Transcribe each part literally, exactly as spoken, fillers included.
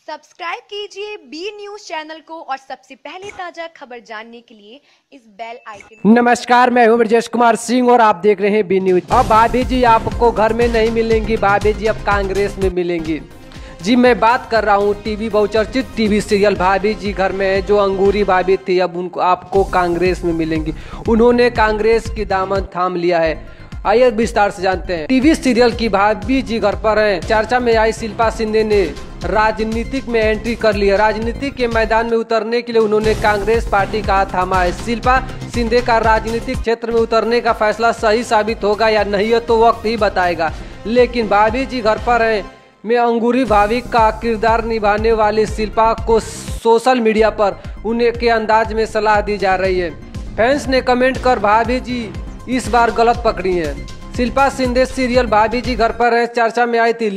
Subscribe कीजिए B news channel को और सबसे पहले ताजा खबर जानने के लिए इस बेल आइकन। नमस्कार, मैं हूं ब्रजेश कुमार सिंह और आप देख रहे हैं बी न्यूज। अब भाभी जी आपको घर में नहीं मिलेंगी, भाभी जी अब कांग्रेस में मिलेंगी। जी मैं बात कर रहा हूं टीवी बहुचर्चित टीवी सीरियल भाभी जी घर में है, जो अंगूरी भाभी थी अब उनको आपको कांग्रेस में मिलेंगी। उन्होंने कांग्रेस की दामन थाम लिया है। आइए विस्तार से जानते हैं। टीवी सीरियल की भाभी जी घर पर हैं। चर्चा में आई शिल्पा शिंदे ने राजनीतिक में एंट्री कर ली है। राजनीति के मैदान में उतरने के लिए उन्होंने कांग्रेस पार्टी का हाथ थामा है। शिल्पा शिंदे का राजनीतिक क्षेत्र में उतरने का फैसला सही साबित होगा या नहीं है तो वक्त ही बताएगा, लेकिन भाभी जी घर पर हैं में अंगूरी भाभी का किरदार निभाने वाली शिल्पा को सोशल मीडिया पर उन्हें के अंदाज में सलाह दी जा रही है। फैंस ने कमेंट कर भाभी जी इस बार गलत पकड़ी है। शिल्पा शिंदे सीरियल भाभी जी घर पर है चर्चा में आई थी,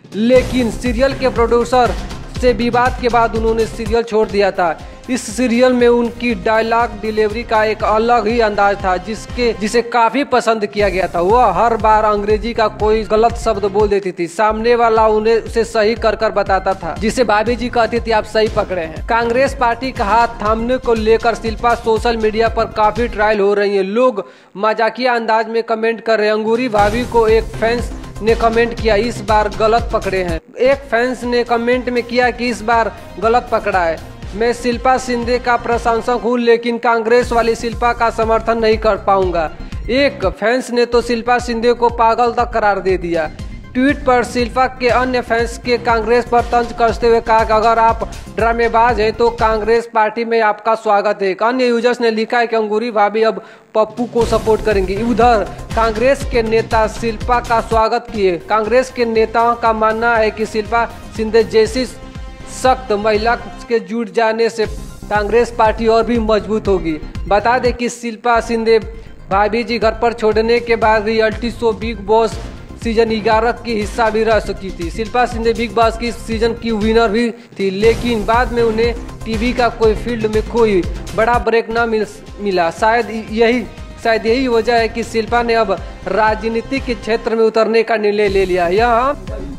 लेकिन सीरियल के प्रोड्यूसर से विवाद के बाद उन्होंने सीरियल छोड़ दिया था। इस सीरियल में उनकी डायलॉग डिलीवरी का एक अलग ही अंदाज था, जिसके जिसे काफी पसंद किया गया था। वह हर बार अंग्रेजी का कोई गलत शब्द बोल देती थी, सामने वाला उन्हें उसे सही कर कर बताता था, जिसे भाभी जी कहती थी आप सही पकड़े हैं। कांग्रेस पार्टी का हाथ थामने को लेकर शिल्पा सोशल मीडिया पर काफी ट्रायल हो रही है। लोग मजाकिया अंदाज में कमेंट कर रहे हैं। अंगूरी भाभी को एक फैंस ने कमेंट किया इस बार गलत पकड़े हैं। एक फैंस ने कमेंट में किया कि इस बार गलत पकड़ा है। मैं शिल्पा शिंदे का प्रशंसक हूं, लेकिन कांग्रेस वाली शिल्पा का समर्थन नहीं कर पाऊंगा। एक फैंस ने तो शिल्पा शिंदे को पागल तक करार दे दिया। ट्वीट पर शिल्पा के अन्य फैंस के कांग्रेस पर तंज कसते हुए कहा कि अगर आप ड्रामेबाज हैं तो कांग्रेस पार्टी में आपका स्वागत है। एक अन्य यूजर्स ने लिखा है कि अंगूरी भाभी अब पप्पू को सपोर्ट करेंगी। उधर कांग्रेस के नेता शिल्पा का स्वागत किए। कांग्रेस के नेताओं का मानना है कि शिल्पा शिंदे जैसी सख्त महिला के जुट जाने से कांग्रेस पार्टी और भी मजबूत होगी। बता दें कि शिल्पा शिंदे भाभी जी घर पर छोड़ने के बाद reality show Bigg Boss season ग्यारह की हिस्सा भी रह चुकी थी। शिल्पा शिंदे बिग बॉस की सीजन की विनर भी थी, लेकिन बाद में उन्हें टीवी का कोई फील्ड में कोई बड़ा ब्रेक न मिल मिला। शायद यही शायद यही वजह है कि शिल्पा ने अब राजनीति के क्षेत्र में उतरने का निर्णय ले लिया। यहाँ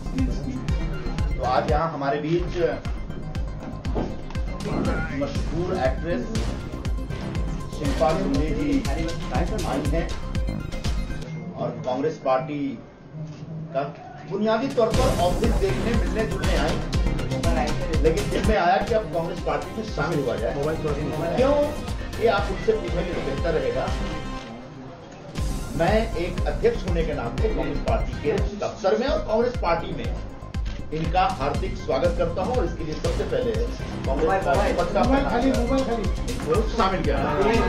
तो आज यहाँ हमारे बीच मशहूर एक्ट्रेस शिल्पा शिंदे जी आई हैं और कांग्रेस पार्टी का बुनियादी तौर पर ऑफिस देखने मिलने जुलने आई, लेकिन दिल में आया कि अब कांग्रेस पार्टी में शामिल हुआ जाए। क्यों, ये आप उनसे पूछेंगे तो बेहतर रहेगा। मैं एक अध्यक्ष होने के नाते कांग्रेस पार्टी के दफ्तर में और कांग्रेस पार्टी में इनका हार्दिक स्वागत करता हूं और इसके लिए सबसे पहले कांग्रेस पार्टी पत्ता शामिल किया।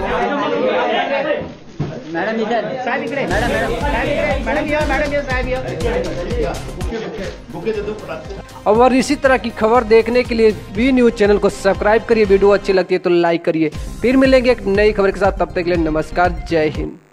मैडम इधर साहब इकडे मैडम मैडम मैडम ये मैडम ये साहब ये बुके दे दो। और इसी तरह की खबर देखने के लिए बी न्यूज चैनल को सब्सक्राइब करिए। वीडियो अच्छी लगती है तो लाइक करिए। फिर मिलेंगे एक नई खबर के साथ, तब तक के लिए नमस्कार, जय हिंद।